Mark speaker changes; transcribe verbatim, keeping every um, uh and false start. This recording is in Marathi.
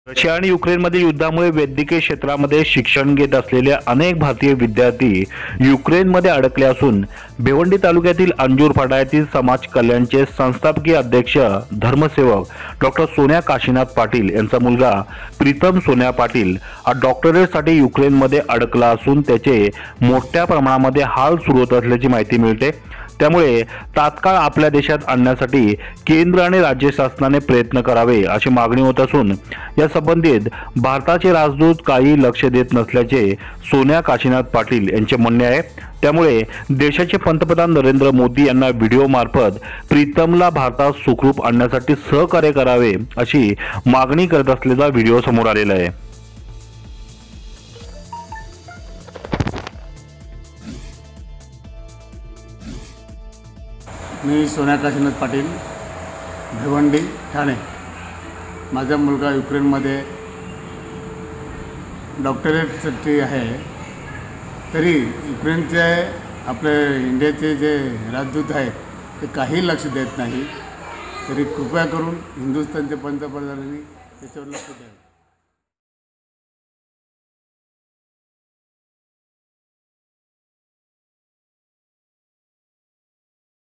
Speaker 1: रशिया आणि युक्रेनमधील युद्धामुळे वैद्यकीय क्षेत्रामध्ये शिक्षण घेत असलेले अनेक भारतीय विद्यार्थी युक्रेनमध्ये अडकले असून भिवंडी तालुक्यातील अंजूर फाटा येथील समाज कल्याणचे संस्थापकीय अध्यक्ष धर्मसेवक डॉक्टर सोन्या काशीनाथ पाटील यांचा मुलगा प्रीतम सोन्या पाटील हा डॉक्टरेटसाठी युक्रेनमध्ये अडकला असून त्याचे मोठ्या प्रमाणामध्ये हाल सुरू होत असल्याची माहिती मिळते। त्यामुळे तात्काळ आपल्या देशात आणण्यासाठी केंद्र आणि राज्य शासनाने प्रयत्न करावे अशी मागणी होत असून या संबंधित भारताचे राजदूत काही लक्ष देत नसल्याचे सोन्या काशीनाथ पाटील यांचे म्हणणे आहे। त्यामुळे देशाचे पंतप्रधान नरेंद्र मोदी यांना व्हिडिओ मार्फत प्रीतमला भारतात सुखरूप आणण्यासाठी सहकार्य करावे अशी मागणी करत असल्याचा व्हिडिओ समोर आलेला आहे।
Speaker 2: मी सोन्या काशीनाथ पाटील, भिवंडी, ठाणे। माझा मुलगा युक्रेनमध्ये डॉक्टरेटसाठी आहे। तरी युक्रेनचे आपले इंडियाचे जे राजदूत आहेत ते काही लक्ष देत नाही। तरी कृपया करून हिंदुस्थानच्या पंतप्रधानांनी त्याच्यावर लक्ष द्यावे।